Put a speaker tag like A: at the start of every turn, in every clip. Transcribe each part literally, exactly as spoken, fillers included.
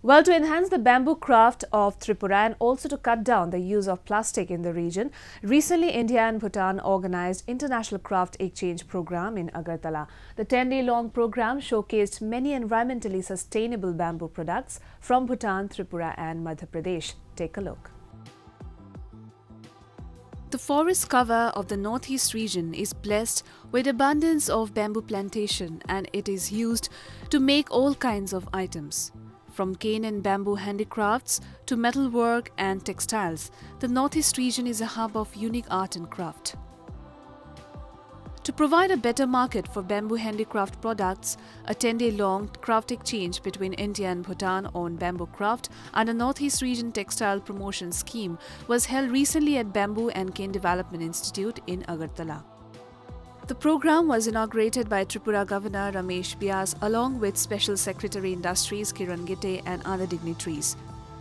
A: Well, to enhance the bamboo craft of Tripura and also to cut down the use of plastic in the region, recently India and Bhutan organized International Craft Exchange Program in Agartala. The ten-day-long program showcased many environmentally sustainable bamboo products from Bhutan, Tripura and Madhya Pradesh. Take a look. The forest cover of the northeast region is blessed with abundance of bamboo plantation, and it is used to make all kinds of items. From cane and bamboo handicrafts to metalwork and textiles, the northeast region is a hub of unique art and craft. To provide a better market for bamboo handicraft products, a ten-day-long craft exchange between India and Bhutan on bamboo craft under Northeast Region Textile Promotion Scheme was held recently at Bamboo and Cane Development Institute in Agartala. The program was inaugurated by Tripura Governor Ramesh Vyas along with Special Secretary Industries Kiran Gite and other dignitaries.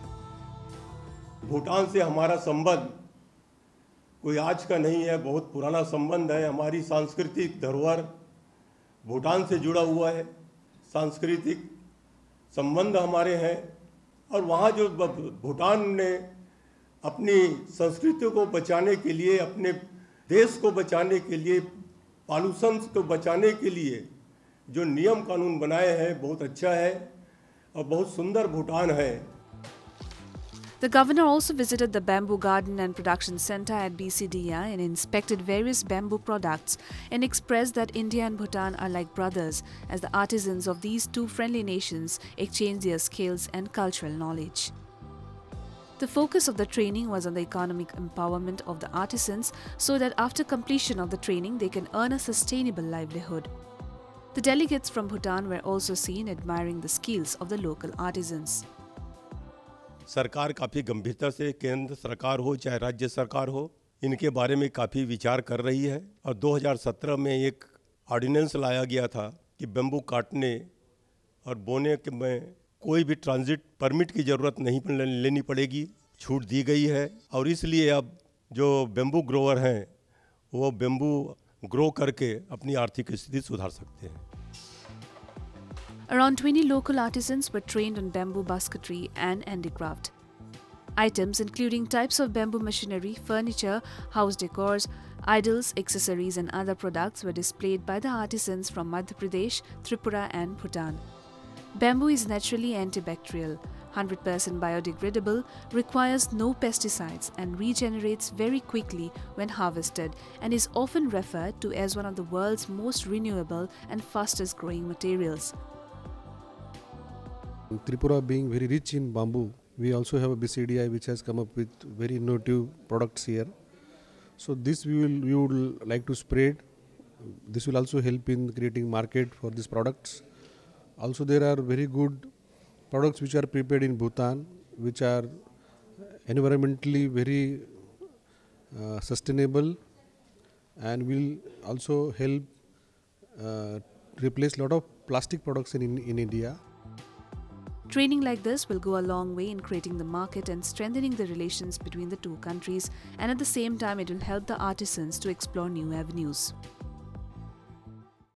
B: Bhutan से हमारा संबंध कोई आज का नहीं है, बहुत पुराना संबंध है। हमारी सांस्कृतिक धरोहर भूटान से जुड़ा हुआ है, सांस्कृतिक संबंध हमारे हैं और वहाँ जो भूटान ने अपनी संस्कृति को बचाने के लिए, अपने देश को बचाने के लिए, पॉल्यूशन को बचाने के लिए जो नियम कानून बनाए हैं, बहुत अच्छा है और बहुत सुंदर भूटान है।
A: The governor also visited the Bamboo Garden and Production Center at B C D I and inspected various bamboo products and expressed that India and Bhutan are like brothers as the artisans of these two friendly nations exchange their skills and cultural knowledge. The focus of the training was on the economic empowerment of the artisans so that after completion of the training they can earn a sustainable livelihood. The delegates from Bhutan were also seen admiring the skills of the local artisans.
B: सरकार काफ़ी गंभीरता से, केंद्र सरकार हो चाहे राज्य सरकार हो, इनके बारे में काफ़ी विचार कर रही है और दो हज़ार सत्रह में एक ऑर्डिनेंस लाया गया था कि बम्बू काटने और बोने के में कोई भी ट्रांजिट परमिट की ज़रूरत नहीं लेनी पड़ेगी, छूट दी गई है और इसलिए अब जो बम्बू ग्रोवर हैं वो बम्बू ग्रो करके अपनी आर्थिक स्थिति सुधार सकते हैं।
A: Around twenty local artisans were trained on bamboo basketry and handicraft. Items including types of bamboo machinery, furniture, house decors, idols, accessories and other products were displayed by the artisans from Madhya Pradesh, Tripura and Bhutan. Bamboo is naturally antibacterial, one hundred percent biodegradable, requires no pesticides and regenerates very quickly when harvested and is often referred to as one of the world's most renewable and fastest growing materials.
C: Tripura being very rich in bamboo, we also have a B C D I which has come up with very innovative products here. So this we will we would like to spread. This will also help in creating market for these products. Also there are very good products which are prepared in Bhutan, which are environmentally very uh, sustainable and will also help uh, replace a lot of plastic products in, in, in India.
A: Training like this will go a long way in creating the market and strengthening the relations between the two countries, and at the same time it will help the artisans to explore new avenues.